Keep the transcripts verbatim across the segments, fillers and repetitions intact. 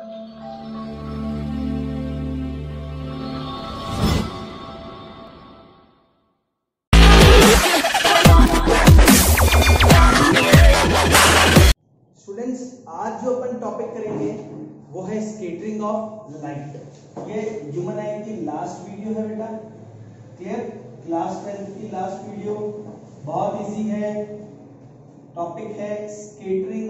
Students, आज जो अपन topic करेंगे वो है स्कैटरिंग ऑफ लाइट। ये ह्यूमन आई की लास्ट वीडियो है बेटा, क्लियर? क्लास टेंथ की लास्ट वीडियो, बहुत इजी है। टॉपिक है स्कैटरिंग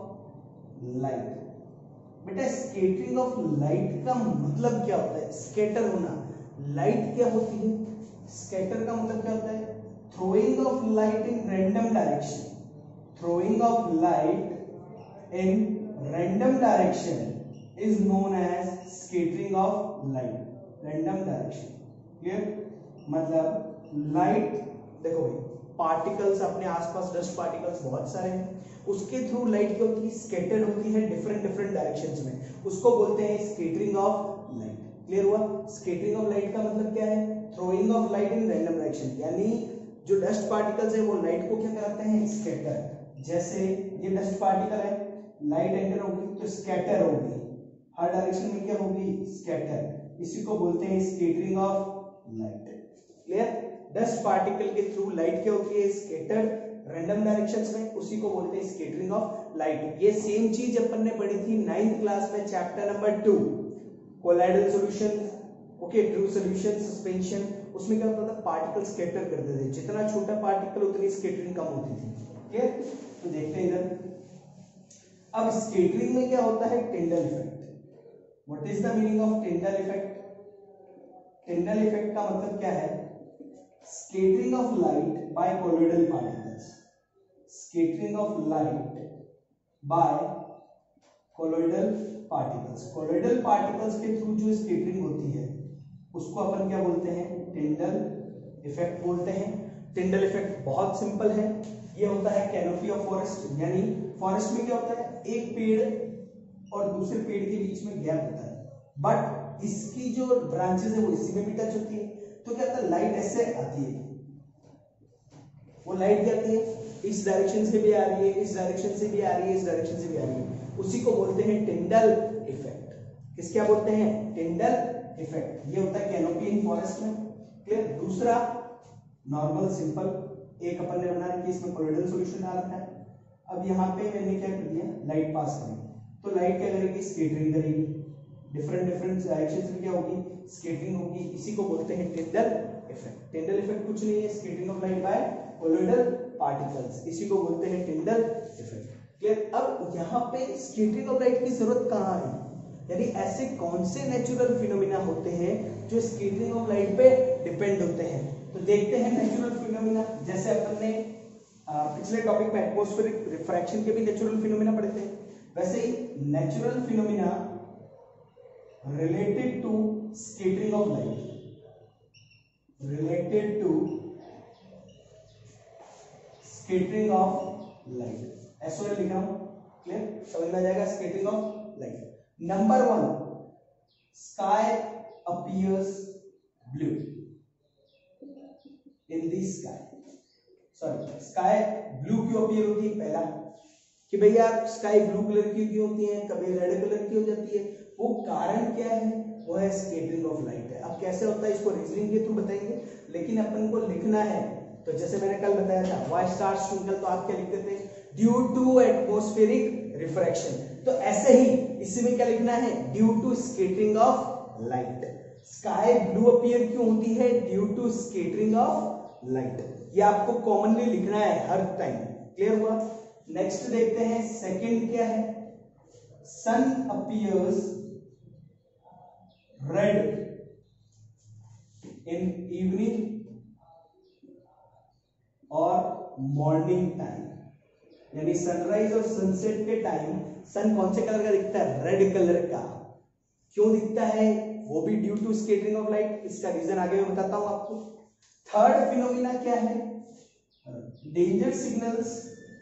ऑफ लाइट। बेटा स्कैटरिंग ऑफ लाइट का मतलब क्या होता है? स्कैटर होना। लाइट क्या होती है? स्कैटर का मतलब क्या होता है? Throwing of light in random direction. Throwing of light in random direction is known as scattering of light. random direction clear? मतलब लाइट, देखो भाई, पार्टिकल्स अपने आसपास, डस्ट पार्टिकल्स बहुत सारे हैं, उसके थ्रू लाइट क्या होती है? स्कैटर्ड होती है डिफरेंट डिफरेंट डायरेक्शंस में, उसको बोलते हैं स्कैटरिंग ऑफ लाइट। क्लियर हुआ? स्कैटरिंग ऑफ लाइट का मतलब क्या है? Throwing of light in random direction, यानी जो डस्ट पार्टिकल्स है वो लाइट को क्या कराते हैं? स्कैटर। जैसे ये डस्ट पार्टिकल है, लाइट एंटर होगी तो स्कैटर होगी, हर डायरेक्शन में क्या होगी? स्कैटर। इसी को बोलते हैं scattering of light. Clear? Dust particle के थ्रू लाइट क्या होती है? स्कैटर्ड रैंडम डायरेक्शंस में, उसी को बोलते हैं स्कैटरिंग ऑफ लाइट। ये सेम चीज अपन ने पढ़ी थी नाइन्थ क्लास में, chapter number two, colloidal solution, okay, true solution, suspension. उसमें क्या होता था? पार्टिकल स्कैटर करते थे, जितना छोटा पार्टिकल उतनी स्कैटरिंग कम होती थी। क्लियर? तो देखते हैं इधर। अब स्कैटरिंग में क्या होता है? Tyndall effect. What is the meaning of Tyndall effect? Tyndall effect का मतलब क्या है? Scattering of light by colloidal particles. Scattering of light by colloidal particles. Colloidal particles के थ्रू जो स्कैटरिंग होती है उसको अपन क्या बोलते हैं? टिंडल इफेक्ट बोलते हैं। टिंडल इफेक्ट बहुत सिंपल है, ये होता है कैनोपी ऑफ फॉरेस्ट, यानी फॉरेस्ट में क्या होता है? एक पेड़ और दूसरे पेड़ के बीच में गैप होता है, बट इसकी जो ब्रांचेस है वो इसी में भी टच होती है, तो क्या होता है? लाइट ऐसे आती है, वो लाइट क्या आती है? इस डायरेक्शन से भी आ रही है, इस डायरेक्शन से भी आ रही है, इस डायरेक्शन से भी आ रही है, उसी को बोलते हैं टिंडल इफेक्ट। किस क्या बोलते हैं? Tyndall effect. ये होता है कैनोपी इन फॉरेस्ट में। क्लियर? दूसरा नॉर्मल सिंपल, एक अपन ने बना रखी है, इसमें कोलोइडल सॉल्यूशन डाल रखा है। अब यहाँ पे मैंने क्या कर दिया? लाइट पास करी, तो लाइट क्या करेगी? स्कैटरिंग करेगी, डिफरेंट डिफरेंट डायरेक्शंस में क्या होगी? स्कैटरिंग होगी। इसी को बोलते हैं टिंडल इफेक्ट। टिंडल इफेक्ट कुछ नहीं है, scattering of light by colloidal particles, इसी को बोलते हैं टिंडल इफेक्ट। क्लियर? अब यहाँ पे स्कैटरिंग ऑफ लाइट की जरूरत कहाँ है? यानी ऐसे कौन से नेचुरल फिनोमिना होते हैं जो स्कैटरिंग ऑफ लाइट पे डिपेंड होते हैं? तो देखते हैं नेचुरल फिनोमिना। जैसे अपन ने पिछले टॉपिक में एटमॉस्फेरिक रिफ्रैक्शन के भी नेचुरल फिनोमिना पढ़े थे, वैसे ही natural phenomena related to scattering of light, related to scattering of light, S O L लिख रहा हूं। क्लियर? समझ में आ जाएगा? Scattering of light. Number one, sky appears blue in the sky. Sorry, sky blue क्यों अपीयर होती है? पहला कि भैया स्काई ब्लू कलर की क्यों होती है, कभी रेड कलर की हो जाती है, वो कारण क्या है? वो है स्कैटरिंग ऑफ लाइट है। अब कैसे होता है इसको रीजनिंग के थ्रू बताएंगे, लेकिन अपन को लिखना है। तो जैसे मैंने कल बताया था, वाई स्टार ट्विंकल, तो आप क्या लिखते थे? Due to atmospheric refraction. तो ऐसे ही इसी में क्या लिखना है? Due to scattering of light. Sky blue appear क्यों होती है? Due to scattering of light. ये आपको कॉमनली लिखना है हर टाइम। क्लियर हुआ? नेक्स्ट देखते हैं, सेकंड क्या है? Sun appears red in evening और मॉर्निंग टाइम, यानी सनराइज और सनसेट के टाइम सन कौन से कलर का दिखता है? रेड कलर का। क्यों दिखता है? वो भी due to scattering of light. इसका रीजन आगे मैं बताता हूं आपको। थर्ड फिनोमिना क्या है? Danger signals,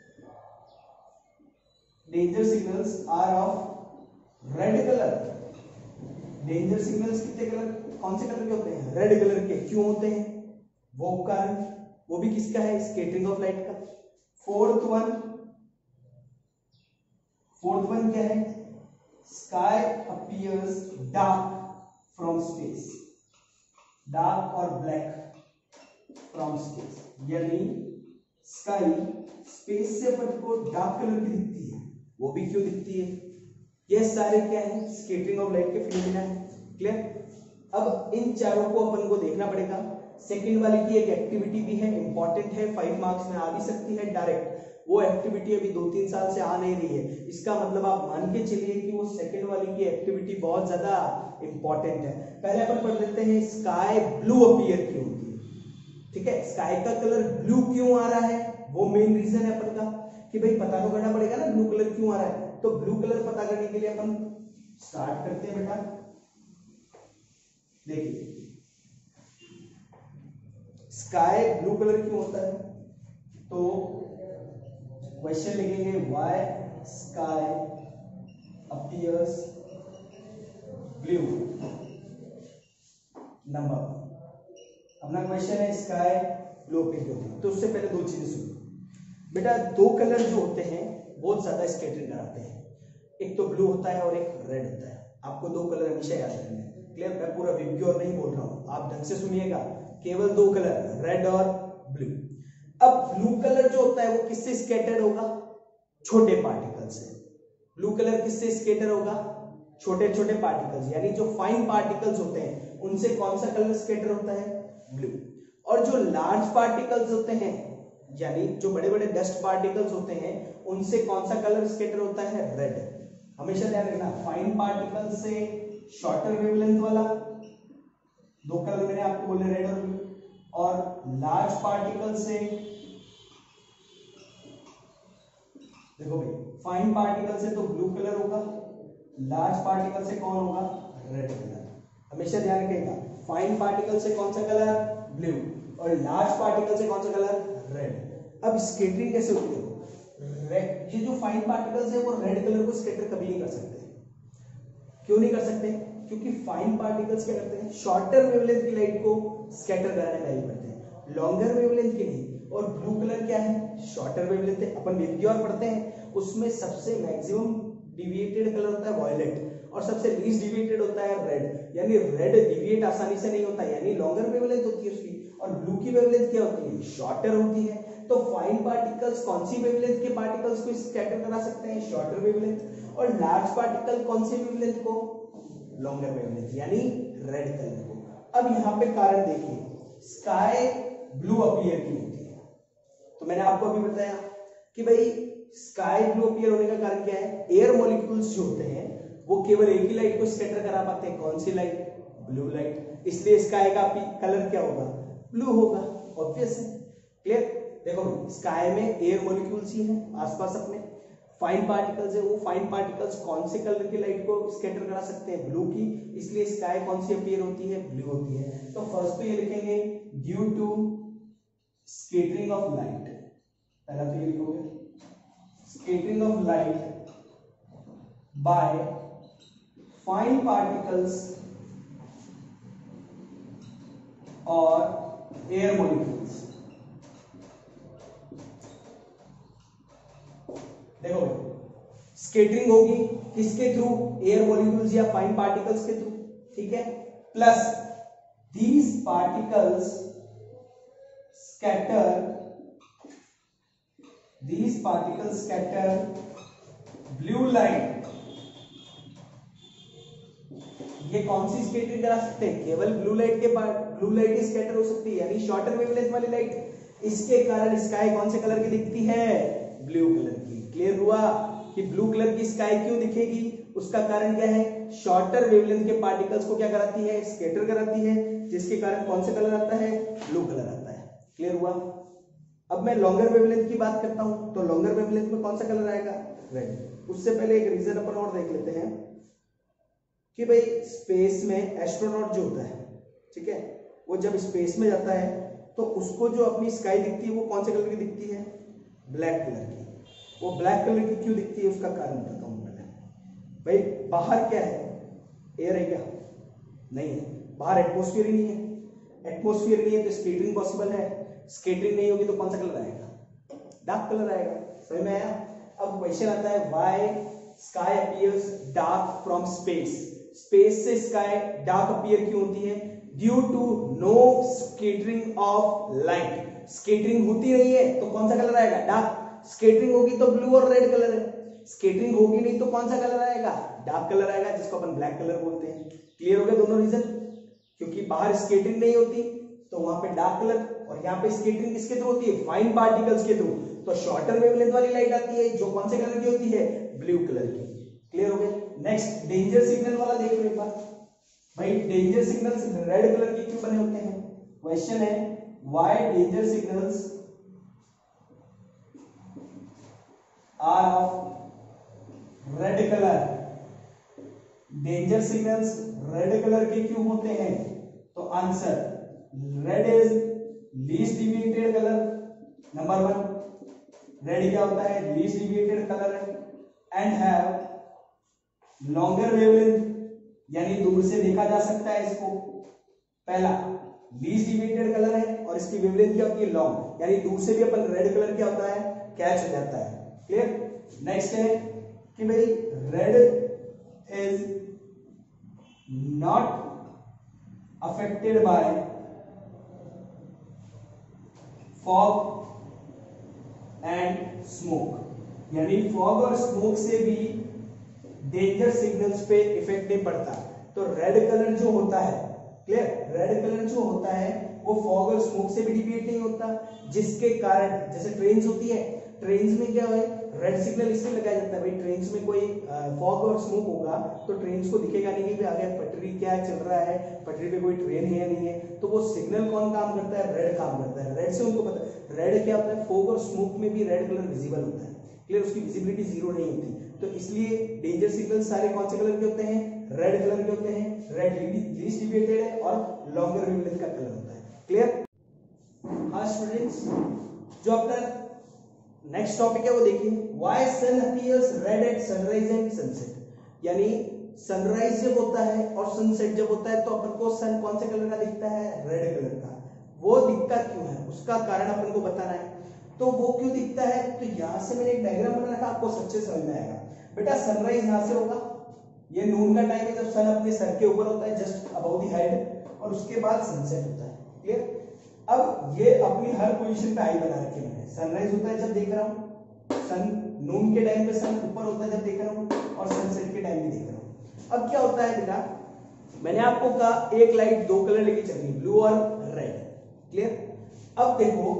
danger signals are of red colour. Danger signals कितने कलर, कौन से कलर के होते हैं? रेड कलर के। क्यों होते हैं? वो कारण, वो भी किसका है? स्कैटरिंग ऑफ लाइट का। फोर्थ वन, फोर्थ वन क्या है? Sky appears dark from space, dark और ब्लैक फ्रॉम स्पेस, यानी स्काई स्पेस से अपन को डार्क कलर की दिखती है। वो भी क्यों दिखती है? ये सारे क्या है? स्कैटरिंग ऑफ लाइट के फिनोमेना है। क्लियर? अब इन चारों को अपन को देखना पड़ेगा। सेकंड वाली की एक एक्टिविटी भी है, इंपॉर्टेंट है, फाइव मार्क्स में आ भी सकती है डायरेक्ट। वो एक्टिविटी अभी दो तीन साल से आ नहीं रही है, इसका मतलब आप मान के चलिए कि वो सेकंड वाली की एक्टिविटी बहुत ज्यादा इंपॉर्टेंट है। पहले अपन पढ़ लेते हैं स्काई ब्लू अपीयर क्यों होती है। ठीक है, स्काई का कलर ब्लू क्यों आ रहा है, वो मेन रीजन है अपन का कि भाई पता तो करना पड़ेगा ना ब्लू कलर क्यों आ रहा है। तो ब्लू कलर पता करने के लिए अपन स्टार्ट करते हैं बेटा। देखिए स्काई ब्लू कलर क्यों होता है, तो क्वेश्चन लिखेंगे why sky appears blue. Number अपना क्वेश्चन है स्काई ब्लू अपीयर क्यों होती है। तो उससे पहले दो चीजें सुनो बेटा। दो कलर जो होते हैं बहुत ज्यादा स्कैटरिंग कराते हैं, एक तो ब्लू होता है और एक रेड होता है। आपको दो कलर हमेशा याद रखना है। क्लियर? मैं पूरा विप्योर नहीं बोल रहा हूं, आप ढंग से सुनिएगा। केवल दो कलर, रेड और ब्लू। अब ब्लू कलर जो होता है वो किससे स्कैटर्ड होगा? छोटे पार्टिकल से। ब्लू कलर किससे स्कैटर होगा? छोटे छोटे पार्टिकल्स, यानी जो फाइन पार्टिकल्स होते हैं उनसे कौन सा कलर स्कैटर होता है? ब्लू। और जो लार्ज पार्टिकल्स होते हैं, यानी जो बड़े बड़े डस्ट पार्टिकल्स होते हैं, उनसे कौन सा कलर स्कैटर होता है? रेड। हमेशा ध्यान रखना, फाइन पार्टिकल से शॉर्टर वेवलेंथ वाला, दो कलर मैंने आपको बोले रेड और ब्लू, और लार्ज पार्टिकल से, देखो भाई फाइन पार्टिकल से तो ब्लू कलर होगा, लार्ज पार्टिकल से कौन होगा? Red colour. हमेशा ध्यान रखिएगा, फाइन पार्टिकल से कौन सा कलर? ब्लू, और लार्ज पार्टिकल से कौन सा कलर? रेड। अब स्कैटरिंग कैसे होती है? रेड, ये जो फाइन पार्टिकल्स है वो रेड कलर को स्कैटर कभी नहीं कर सकते। क्यों नहीं कर सकते? क्योंकि फाइन पार्टिकल्स क्या करते हैं? शॉर्टर वेवलेंथ की लाइट को स्कैटर कराने में हेल्प करते हैं, लॉन्गर वेवलेंथ की नहीं। और ब्लू कलर क्या है? शॉर्टर वेवलेंथ है। अपन विप्योर पढ़ते हैं, उसमें सबसे मैक्सिमम डिविएटेड कलर होता है वॉयलेट, और सबसे लीस्ट डिविएटेड होता है रेड। यानी रेड डिविएट आसानी से नहीं होता, यानी लॉन्गर वेवलेंथ होती है उसकी। और ब्लू की वेवलेंथ क्या होती है? शॉर्टर होती है। तो फाइन पार्टिकल्स कौन सी वेवलेंथ के पार्टिकल्स को स्कैटर करा सकते हैं? Shorter wavelength. और लार्ज पार्टिकल कौन सी वेवलेंथ को? लॉन्गर वेवलेंथ, यानी रेड कलर को। अब यहाँ पे कारण देखिए, स्काई ब्लू अपीयर की होती है। तो मैंने आपको अभी बताया कि भाई स्काई ब्लू अपीयर होने का कारण क्या है? एयर मॉलिक्यूल्स जो होते हैं वो केवल एक ही लाइट को स्कैटर करा पाते हैं। कौन सी लाइट? Blue light. इसलिए स्काई का कलर क्या होगा? ब्लू होगा। ऑब्वियस है। क्लियर? देखो स्काई में एयर मॉलिक्यूल्स ही हैं आसपास अपने, फाइन पार्टिकल्स है, वो फाइन पार्टिकल्स कौन से कलर की लाइट को स्कैटर करा सकते हैं? ब्लू की। इसलिए स्काई कौन सी अपीयर होती है? ब्लू होती है। तो फर्स्ट तो ये लिखेंगे due to scattering of light. पहला तो ये लिखोगे scattering of light by fine particles और एयर मॉलिक्यूल्स। देखो स्कैटरिंग होगी किसके थ्रू? एयर मॉलिक्यूल्स या फाइन पार्टिकल्स के थ्रू। ठीक है, plus these particles scatter these particles scatter blue light। ये कौन सी स्कैटरिंग करा सकते हैं? केवल ब्लू लाइट के पार्ट, ब्लू लाइट ही स्कैटर हो सकती है, यानी शॉर्टर वेवलेंथ वाली लाइट। इसके कारण स्काई कौन से कलर की दिखती है? ब्लू कलर की। क्लियर हुआ कि ब्लू कलर की स्काई क्यों दिखेगी? उसका कारण क्या है? शॉर्टर वेवलेंथ के पार्टिकल्स को क्या कराती है? स्कैटर कराती है, जिसके कारण कौन सा कलर आता है? ब्लू कलर आता है। क्लियर हुआ? अब मैं लॉन्गर वेवलेंथ की बात करता हूं, तो लॉन्गर वेवलेंथ में कौन सा कलर आएगा? रेड। उससे पहले एक रीजन अपन और देख लेते हैं कि भाई स्पेस में एस्ट्रोनॉट जो होता है, ठीक है, वो जब स्पेस में जाता है तो उसको जो अपनी स्काई दिखती है वो कौन से कलर की दिखती है? ब्लैक कलर की। वो ब्लैक कलर की क्यों दिखती है उसका कारण बताता हूं मैंने। भाई बाहर क्या है? एयर है क्या? नहीं है, बाहर एटमोस्फियर ही नहीं है। एटमोस्फियर नहीं है तो स्कैटरिंग पॉसिबल है। स्कैटरिंग नहीं होगी तो कौन सा कलर आएगा? डार्क कलर आएगा। समझ में आया? अब क्वेश्चन आता है why sky appears dark from space, space से स्काई डार्क अपीयर क्यों होती है? Due to no scattering of light, scattering होती नहीं है तो कौन सा कलर आएगा? डार्क। स्केटरिंग होगी तो ब्लू और रेड कलर है, स्केटरिंग होगी नहीं तो कौन सा कलर आएगा? डार्क कलर आएगा, जिसको अपन ब्लैक कलर बोलते हैं। क्लियर हो गया दोनों रीजन? क्योंकि बाहर स्केटरिंग नहीं होती तो वहां पे डार्क कलर, और यहाँ पे स्केटरिंग किसके थ्रू होती है? फाइन पार्टिकल्स के थ्रू, तो शॉर्टर वेवलेंथ वाली लाइट आती है जो कौन से कलर की होती है? ब्लू कलर की। क्लियर हो गया? नेक्स्ट डेंजर सिग्नल वाला देख लो एक बार भाई, डेंजर सिग्नल्स रेड कलर के क्यों बने होते हैं? क्वेश्चन है why danger signals are of red colour, danger signals red colour के क्यों होते हैं? तो answer, red is least deviated colour, number one, red क्या होता है? लीस्ट डिविएटेड कलर है, एंड हैव लॉन्गर वेवलेंथ, यानी दूर से देखा जा सकता है इसको। पहला लीस्ट डिविएटेड कलर है और इसकी वेवलेंथ क्या होती है? लॉन्ग, यानी दूर से भी अपन रेड कलर क्या होता है? कैच हो जाता है। क्लियर? नेक्स्ट है कि भाई red is not affected by fog and smoke, यानी फॉग और स्मोक से भी डेंजर सिग्नल्स पे इफेक्ट नहीं पड़ता। तो रेड कलर जो होता है, क्लियर, रेड कलर जो होता है वो फॉग और स्मोक से भी डिविएट नहीं होता, जिसके कारण जैसे ट्रेन्स होती है, ट्रेन्स में क्या है? रेड सिग्नल इसलिए लगाया जाता है भाई, ट्रेन्स में कोई फॉग और स्मोक होगा तो ट्रेन्स को दिखेगा नहीं कि आगे पटरी क्या चल रहा है, पटरी पे कोई ट्रेन है या नहीं है, तो वो सिग्नल कौन काम करता है? रेड काम करता है। रेड से उनको पता, रेड क्या होता है? फॉग और स्मोक में भी रेड कलर विजिबल होता है। क्लियर? उसकी विजिबिलिटी जीरो नहीं होती, तो इसलिए डेंजर सिग्नल सारे कौन से कलर के होते हैं? रेड कलर के होते हैं। रेड लीस्ट डिविएटेड है और लॉन्गर वेवलेंथ का कलर होता है। क्लियर? हाँ स्टूडेंट्स, जो अपना नेक्स्ट टॉपिक है वो देखिए, why sun appears red at sunrise and sunset, यानी सनराइज जब होता है और सनसेट जब होता है तो अपन को सन कौन से कलर का दिखता है? रेड कलर का। वो दिखता क्यों है? उसका कारण अपन को बताना है। तो वो क्यों दिखता है? तो यहां से मैंने एक डायग्राम बना रखा, आपको सबसे समझ में आएगा। बेटा सनराइज यहां से होगा, ये नून का टाइम है जब सन अपने सर के ऊपर होता है, जस्ट अबव द हेड, और उसके बाद सनसेट होता है। क्लियर? अब ये अपनी हर पोजीशन पे आई बना रखे हैं। सनराइज होता है जब देख रहा हूं, सन नून के टाइम पे सन ऊपर होता है जब देख रहा हूं, और सनसेट के टाइम भी देख रहा हूं। अब क्या होता है बेटा, मैंने आपको कहा एक लाइट दो कलर लेके चल रही है, ब्लू और रेड। क्लियर? अब देखो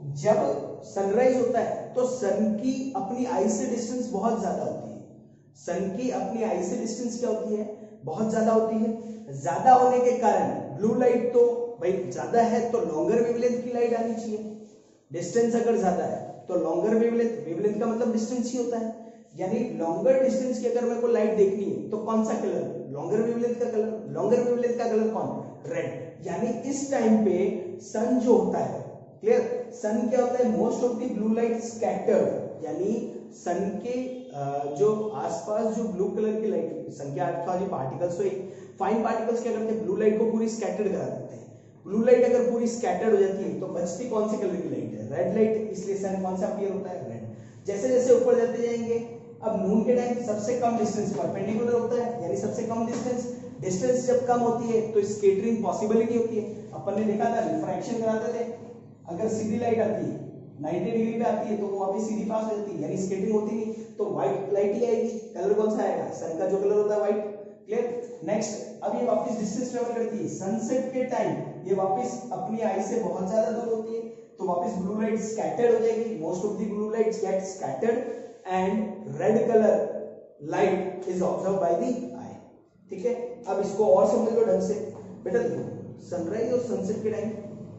जब सनराइज होता है तो सन की अपनी आई से डिस्टेंस बहुत ज्यादा होती है। सन की अपनी आई से डिस्टेंस क्या होती है? बहुत ज्यादा होती है। ज्यादा होने के कारण ब्लू लाइट तो भाई ज्यादा है तो लॉन्गर वेवलेंथ की लाइट आनी चाहिए। डिस्टेंस अगर ज्यादा है तो लॉन्गर वेवलेंथ, वेवलेंथ का मतलब डिस्टेंस ही होता है, यानी लॉन्गर डिस्टेंस की अगर मेरे को लाइट देखनी है तो कौन सा कलर? लॉन्गर वेवलेंथ का कलर। लॉन्गर वेवलेंथ का कलर कौन? रेड। यानी इस टाइम पे सन जो होता है, क्लियर, सन क्या होता है? Most of the blue light scattered, यानी सन के जो आसपास जो ब्लू कलर की लाइट, सन के आसपास जो पार्टिकल्स, तो फाइन पार्टिकल्स क्या करते हैं? ब्लू लाइट को पूरी स्कैटर्ड करा देते हैं। ब्लू लाइट अगर पूरी स्कैटर्ड हो जाती है तो बचती कौन से कलर की लाइट है? Red light. इसलिए सन कौन सा अपीयर होता है? रेड। जैसे जैसे ऊपर जाते जाएंगे, अब नून के टाइम सबसे कम डिस्टेंस परपेंडिकुलर होता है, यानी सबसे कम डिस्टेंस। डिस्टेंस जब कम होती है तो स्कैटरिंग पॉसिबल ही नहीं होती है। अपन ने देखा था, रिफ्रैक्शन कराते थे, अगर सीधी लाइट आती है नब्बे डिग्री पे आती है तो वो वापस सीधी पास हो जाती है, यानी स्कैटरिंग होती नहीं, तो व्हाइट लाइट ही आएगी। कलर कौन सा आएगा? सन का जो कलर होता है व्हाइट। क्लियर? नेक्स्ट, अब ये वापस डिस्टेंस ट्रेवल करती है, सनसेट के टाइम ये वापस अपनी आई से बहुत ज्यादा दूर होती है, तो वापस ब्लू लाइट स्कैटर्ड हो जाएगी। Most of the blue lights get scattered and red colour light is observe by the eye. ठीक है? अब इसको और समझ लो ढंग से। बेटा देखो, सनराइज और सनसेट के टाइम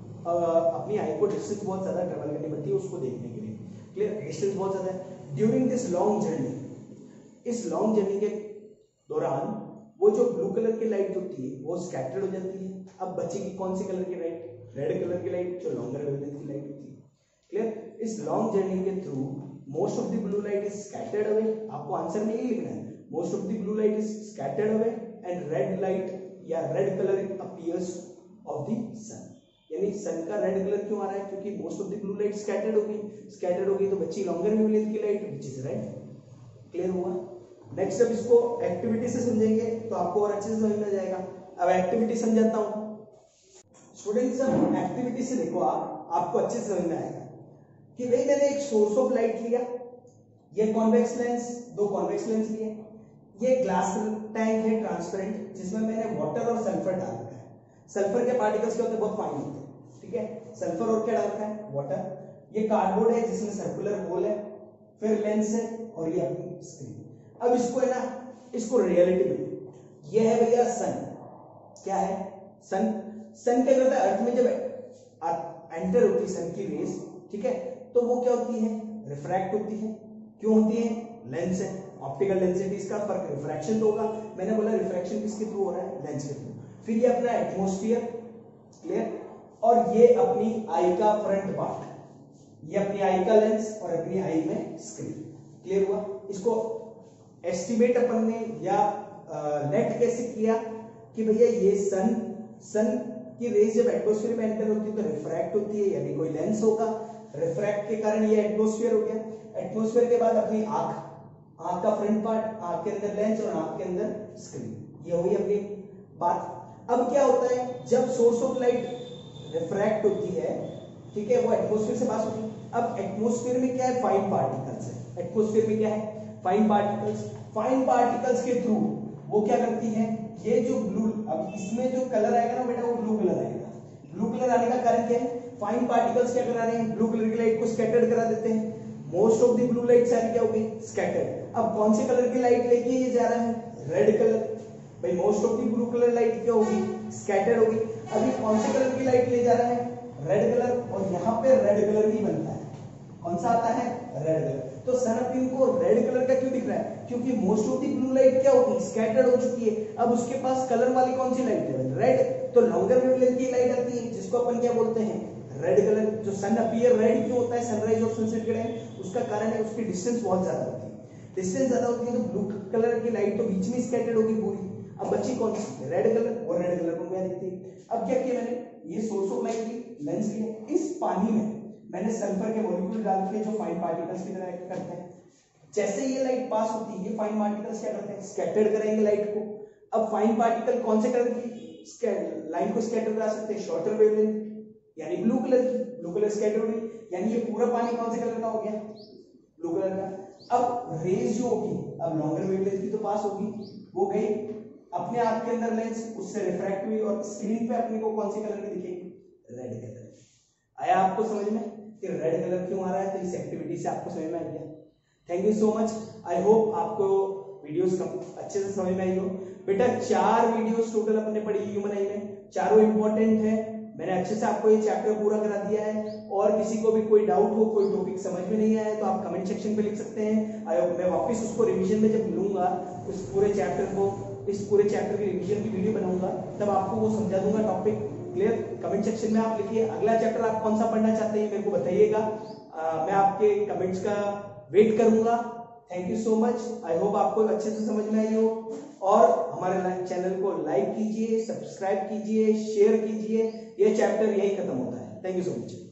अपनी आई को डिस्टेंस बहुत ज्यादा ट्रेवल करनी पड़ती है उसको देखने के लिए। क्लियर? डिस्टेंस बहुत ज्यादा है। ड्यूरिंग दिस लॉन्ग जर्नी, इस लॉन्ग जर्नी के दौरान वो जो ब्लू कलर की लाइट होती है वो स्कैटर्ड हो जाती है। अब बचेगी कौन सी कलर की लाइट? रेड कलर की लाइट, जो लॉन्गर वेवलेंथ की लाइट होती है। क्लियर? इस लॉन्ग जर्नी के through most of the blue light is scattered away. आपको आंसर में ही लिखना है, most of the blue light is scattered away and red light या red colour appears of the sun. यानी सन का रेड कलर क्यों आ रहा है? क्योंकि most of the blue light scattered होगी। स्कैटर्ड होगी तो बची लॉन्गर वेवलेंथ की light which is red. Clear हुआ? नेक्स्ट जब इसको एक्टिविटी से समझेंगे तो आपको और अच्छे से समझ में आ जाएगा। अब एक्टिविटी समझाता हूं स्टूडेंट्स। अब एक्टिविटी से देखो आप आपको अच्छे से समझ में आएगा कि भाई मैंने एक सोर्स ऑफ लाइट लिया, ये कॉन्वेक्स लेंस, दो कॉन्वेक्स लेंस लिए, ये ग्लास टैंक है ट्रांसपेरेंट जिसमें मैंने वाटर और सल्फर डाल रखा है। सल्फर के पार्टिकल्स क्या होते हैं, बहुत फाइन होते हैं, ठीक है। सल्फर और क्या डाल रखा है, वाटर। ये कार्डबोर्ड है जिसमें सर्कुलर होल है, फिर लेंस है और ये अपनी स्क्रीन। अब इसको है ना, इसको रियलिटी में ये है भैया सन। क्या है, सन। सन क्या करता है, अर्थ में जब एंटर होती है सन की रेस, ठीक है, तो वो क्या होती है, रिफ्रैक्ट होती है। क्यों होती है, लेंस है, ऑप्टिकल लेंस है, इसका फर्क रिफ्रैक्शन तो होगा। मैंने बोला रिफ्रैक्शन किसके थ्रू हो रहा है, लेंस के थ्रू। फिर ये अपना एटमॉस्फेयर, क्लियर, और ये अपनी आई का फ्रंट पार्ट, ये अपनी आई का लेंस और अपनी आई में स्क्रीन। क्लियर हुआ। इसको एस्टिमेट अपन ने या नेट कैसे किया कि भैया ये सन सन की रेज जब एटमॉस्फेयर में एंटर होती है तो रिफ्रैक्ट होती है, यानी कोई लेंस होगा, रिफ्रैक्ट के कारण ये एटमॉस्फेयर हो गया। एटमॉस्फेयर के बाद अपनी आंख, आंख का फ्रंट पार्ट, आंख के अंदर लेंस और आंख के अंदर स्क्रीन। ये हुई अपनी बात। अब क्या होता है, जब सोर्स ऑफ लाइट रिफ्रैक्ट होती है, ठीक है, वो एटमॉस्फेयर से पास होती है। अब एटमॉस्फेयर में क्या है, फाइन पार्टिकल्स है। एटमॉस्फेयर में क्या है, फाइन पार्टिकल्स। फाइन पार्टिकल्स के थ्रू वो क्या करती है, ये जो ब्लू, अब इसमें जो कलर आएगा ना बेटा वो ब्लू कलर आएगा। ब्लू कलर आने का कारण क्या है, फाइन पार्टिकल्स क्या करा रहे हैं, ब्लू कलर की लाइट को स्कैटर्ड करा देते हैं। Most of the blue light सारी क्या होगी, स्कैटर्ड। अब कौन से कलर की लाइट लेके ये जा रहा है, रेड कलर। भाई most of the blue colour light क्या होगी, स्कैटर्ड होगी। अभी कौन से कलर की लाइट ले जा रहा है, रेड कलर, और यहाँ पे रेड कलर ही बनता है। कौन सा आता है, रेड कलर। तो सन अपील को रेड कलर का क्यों दिख रहा है, क्योंकि most of the blue light क्या होगी, स्कैटर्ड हो चुकी है। अब उसके पास कलर वाली कौन सी लाइट है, रेड। तो लॉन्गर वेवलेंथ की लाइट आती है जिसको अपन क्या बोलते हैं, रेड कलर। जो सन अपीयर रेड क्यों होता है सनराइज और सनसेट के टाइम, उसका कारण है उसकी डिस्टेंस बहुत ज्यादा होती है। डिस्टेंस ज्यादा होती है तो ब्लू कलर की लाइट तो बीच में स्कैटर्ड होगी पूरी। अब बची कौन सी, रेड कलर, और रेड कलर को क्या दिखती है। अब क्या किया मैंने, ये सोर्स ऑफ लाइट ली, लेंस लिया, इस पानी में मैंने सल्फर के मॉलिक्यूल डाल के जो फाइन पार्टिकल्स की तरह एक्ट करते हैं। जैसे ये लाइट पास होती है, ये फाइन पार्टिकल्स क्या करते हैं, स्कैटर्ड करेंगे लाइट को। अब फाइन पार्टिकल कौन से कलर की लाइट को स्कैटर करा सकते हैं, शॉर्टर वेवलेंथ यानी ब्लू कलर की। ब्लू कलर स्कैटर हो गई, यानी ये पूरा पानी कौन से कलर का हो गया, ब्लू कलर का। अब रेज जो होगी, अब लॉन्गर वेवलेंथ की तो पास होगी, वो गई अपने आप के अंदर लेंस, उससे रिफ्रैक्ट हुई और स्क्रीन पे अपने को कौन सी कलर की दिखेगी, रेड कलर। आया आपको समझ में कि रेड कलर क्यों आ रहा है, तो इस एक्टिविटी से आपको समझ में आ गया। Thank you so much. I hope आपको वीडियोस अच्छे से समझ में आई हो। बेटा चार वीडियोस टोटल अपने पढ़ी ह्यूमन आई में, चारों इंपॉर्टेंट है। मैंने अच्छे से आपको ये चैप्टर पूरा करा दिया है। और किसी को भी कोई डाउट हो, कोई टॉपिक समझ में नहीं आया तो आप कमेंट सेक्शन पे लिख सकते हैं। आई होप मैं वापस उसको रिवीजन में जब लूंगा, उस पूरे चैप्टर को, इस पूरे चैप्टर की रिवीजन की वीडियो बनाऊंगा, तब आपको वो समझा दूंगा टॉपिक। क्लियर। कमेंट सेक्शन में आप लिखिए अगला चैप्टर आप कौन सा पढ़ना चाहते हैं, मेरे को बताइएगा। मैं आपके कमेंट्स का वेट करूंगा। Thank you so much. I hope आपको अच्छे से समझ में आई हो। और हमारे चैनल को लाइक कीजिए, सब्सक्राइब कीजिए, शेयर कीजिए। ये चैप्टर यही खत्म होता है। Thank you so much.